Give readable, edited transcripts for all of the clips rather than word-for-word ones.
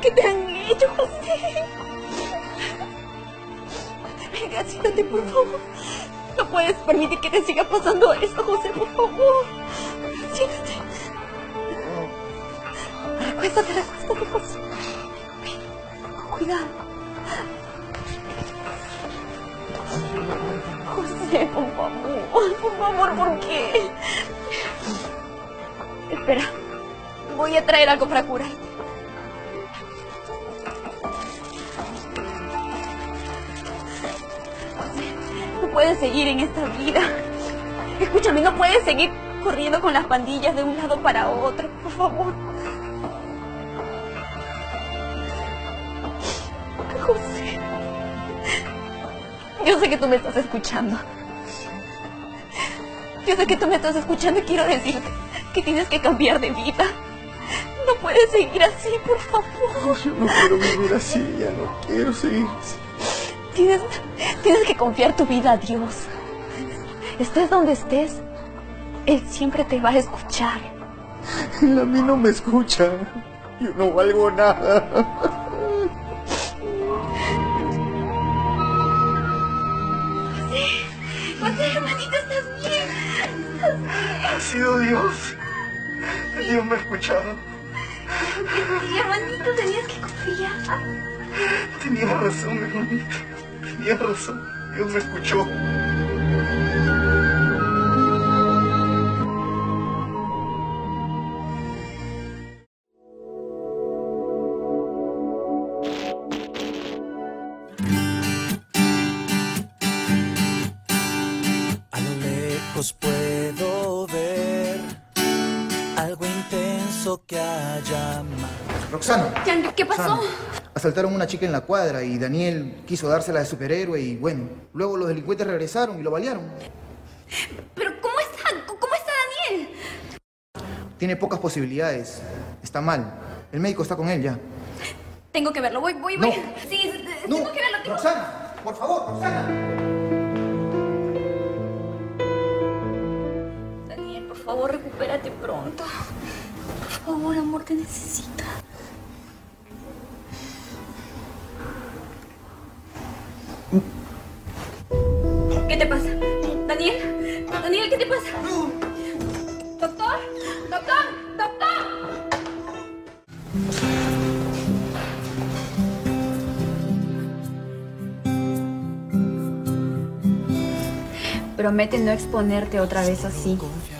¿Qué te han hecho, José? Venga, siéntate, por favor. No puedes permitir que te siga pasando esto, José, por favor. Siéntate. Recuéstate, José. Con cuidado. José, por favor, ¿por qué? Espera, voy a traer algo para curarte. José, no puedes seguir en esta vida. Escúchame, no puedes seguir corriendo con las pandillas de un lado para otro, por favor. José, yo sé que tú me estás escuchando. Yo sé que tú me estás escuchando y quiero decirte que tienes que cambiar de vida. No puedes seguir así, por favor. Yo no quiero vivir así, ya no quiero seguir así. Tienes que confiar tu vida a Dios. Estés donde estés, Él siempre te va a escuchar. Él a mí no me escucha. Yo no valgo nada. José, hermanito, ¿estás bien? ¿Estás bien? Ha sido Dios. Dios me ha escuchado. Sí, hermanito, tenías que confiar. Tenía razón, hermanito. Tenía razón. Dios me escuchó. A lo lejos puedo ver algo intenso que haya más. Roxana. ¿Qué pasó? Roxana, asaltaron a una chica en la cuadra y Daniel quiso dársela de superhéroe y bueno, luego los delincuentes regresaron y lo balearon. ¿Pero cómo está Daniel? Tiene pocas posibilidades. Está mal. El médico está con él ya. Tengo que verlo, voy. No. Sí, No, tengo que verlo. Roxana, por favor, Roxana. Daniel, por favor, recupérate pronto. Por favor, amor, te necesito. ¿Qué te pasa? Daniel, ¿qué te pasa? ¿Doctor? Promete no exponerte otra vez así.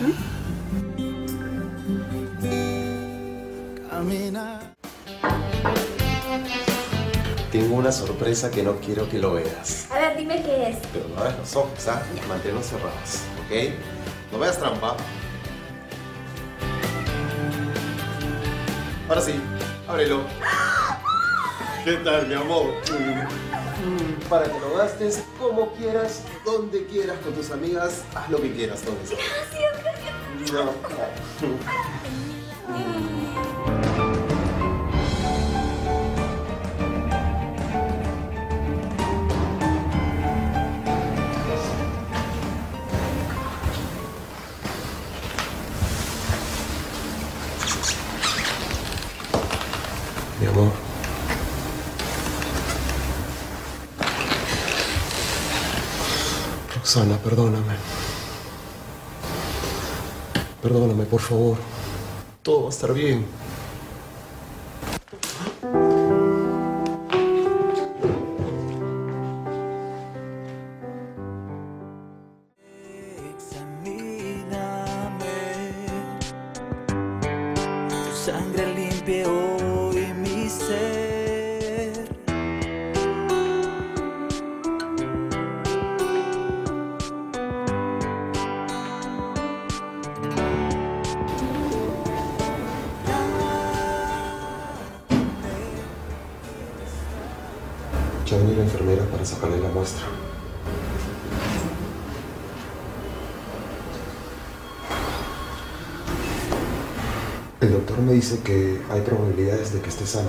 Tengo una sorpresa que no quiero que lo veas. A ver, dime qué es. Pero no abras los ojos, ¿ah? Manténlos cerrados, ¿ok? No veas trampa. Ahora sí, ábrelo. ¿Qué tal, mi amor? Para que lo gastes como quieras, donde quieras, con tus amigas, haz lo que quieras con eso. Gracias. No. Mi amor. Roxana, perdóname. Perdóname, por favor. Todo va a estar bien. Tu sangre limpie hoy mi ser. Ya vino la enfermera para sacarle la muestra. El doctor me dice que hay probabilidades de que esté sana.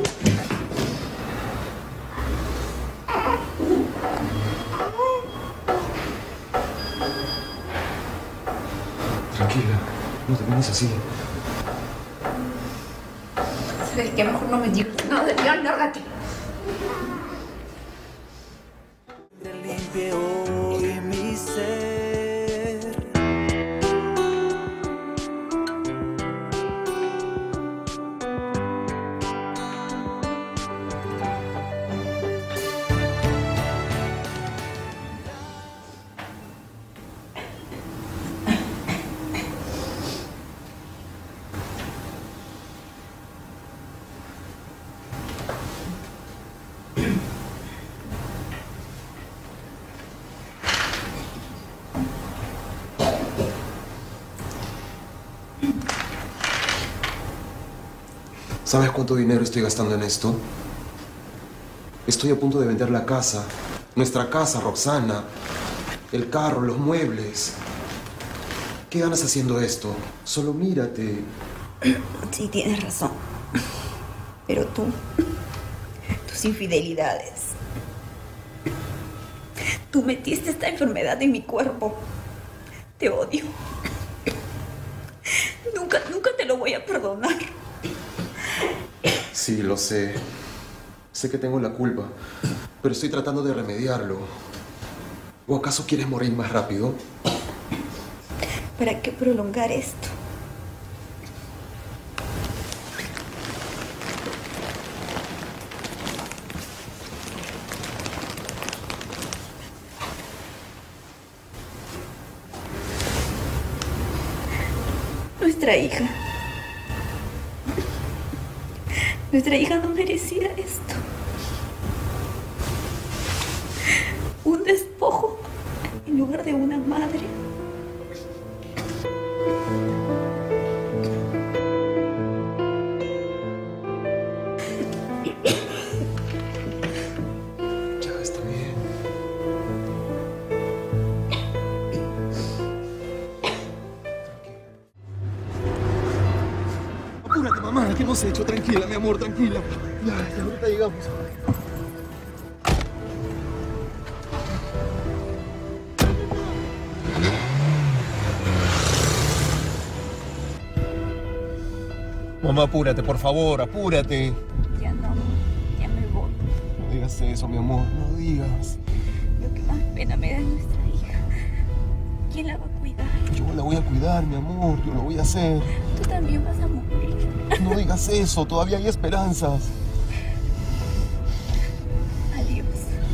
Tranquila, no te pones así. ¿Sabes qué? Mejor no me digas nada. No, Daniel, lárgate. Limpie hoy mi ser. ¿Sabes cuánto dinero estoy gastando en esto? Estoy a punto de vender la casa. Nuestra casa, Roxana. El carro, los muebles. ¿Qué ganas haciendo esto? Solo mírate. Sí, tienes razón. Pero tú, tus infidelidades. Tú metiste esta enfermedad en mi cuerpo. Te odio. Nunca te lo voy a perdonar. Sí, lo sé. Sé que tengo la culpa, pero estoy tratando de remediarlo. ¿O acaso quieres morir más rápido? ¿Para qué prolongar esto? Nuestra hija no merecía esto. Un despojo en lugar de una madre. Ya está bien. Apúrate, mamá. ¿Qué hemos hecho? Tranquila, mi amor, tranquila. Ya, ahorita llegamos. Mamá, apúrate, por favor, apúrate. Ya me voy. No digas eso, mi amor, no digas. Lo que más pena me da es nuestra hija. ¿Quién la va a cuidar? Yo la voy a cuidar, mi amor, yo lo voy a hacer. Tú también vas a morir. No digas eso, todavía hay esperanzas. Adiós.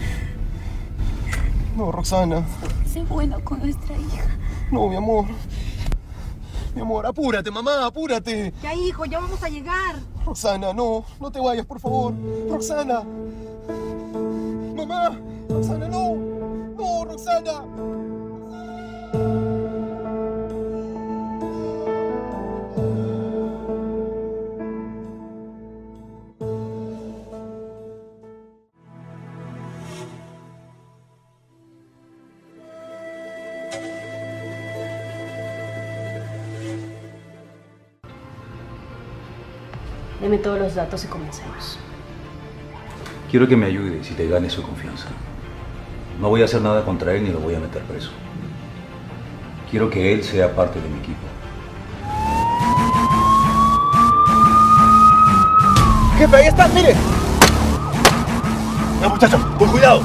No, Roxana. Sé bueno con nuestra hija. No, mi amor. Mi amor, apúrate, mamá, apúrate. Ya, hijo, ya vamos a llegar. Roxana, no te vayas, por favor. Roxana. Mamá, Roxana, no. No, Roxana. Deme todos los datos y comencemos. Quiero que me ayudes y te ganes su confianza. No voy a hacer nada contra él ni lo voy a meter preso. Quiero que él sea parte de mi equipo. Jefe, ahí está, mire. Ya, muchachos, con cuidado.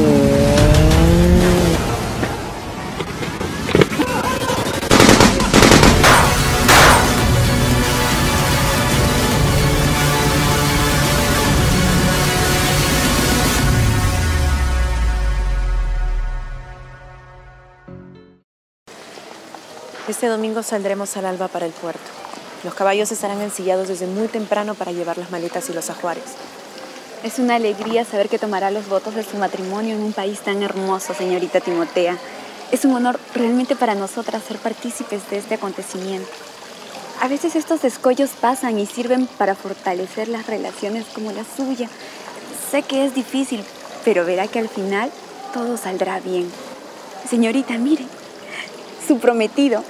Este domingo saldremos al alba para el puerto. Los caballos estarán ensillados desde muy temprano para llevar las maletas y los ajuares. Es una alegría saber que tomará los votos de su matrimonio en un país tan hermoso, señorita Timotea. Es un honor realmente para nosotras ser partícipes de este acontecimiento. A veces estos descollos pasan y sirven para fortalecer las relaciones como la suya. Sé que es difícil, pero verá que al final todo saldrá bien. Señorita, mire, su prometido.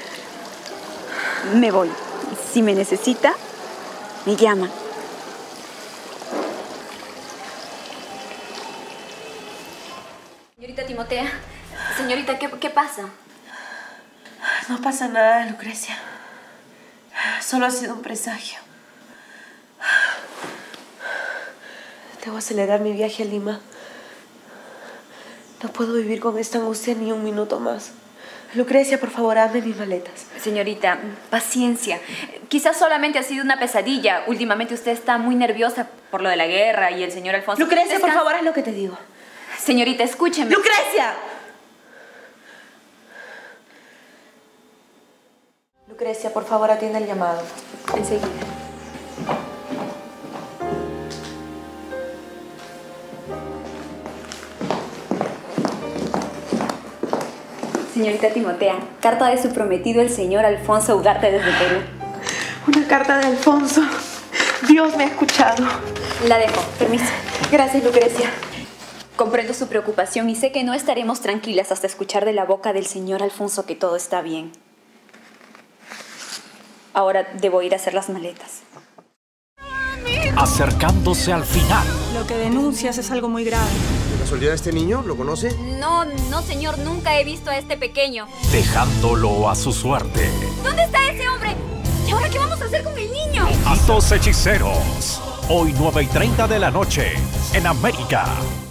Me voy. Si me necesita, me llama. Señorita Timotea, señorita, ¿qué pasa? No pasa nada, Lucrecia. Solo ha sido un presagio. Debo acelerar mi viaje a Lima. No puedo vivir con esta angustia ni un minuto más. Lucrecia, por favor, hazme mis maletas. Señorita, paciencia. Quizás solamente ha sido una pesadilla. Últimamente usted está muy nerviosa por lo de la guerra y el señor Alfonso. Lucrecia, por favor, haz lo que te digo. Señorita, escúcheme. ¡Lucrecia! Lucrecia, por favor, atiende el llamado. Enseguida. Señorita Timotea, carta de su prometido, el señor Alfonso Ugarte, desde Perú. Una carta de Alfonso. Dios me ha escuchado. La dejo, permiso. Gracias, Lucrecia. Comprendo su preocupación y sé que no estaremos tranquilas hasta escuchar de la boca del señor Alfonso que todo está bien. Ahora debo ir a hacer las maletas. Acercándose al final. Lo que denuncias es algo muy grave. ¿De casualidad este niño lo conoce? No, señor, nunca he visto a este pequeño. Dejándolo a su suerte. ¿Dónde está ese hombre? ¿Y ahora qué vamos a hacer con el niño? A dos hechiceros. Hoy 9:30 de la noche en América.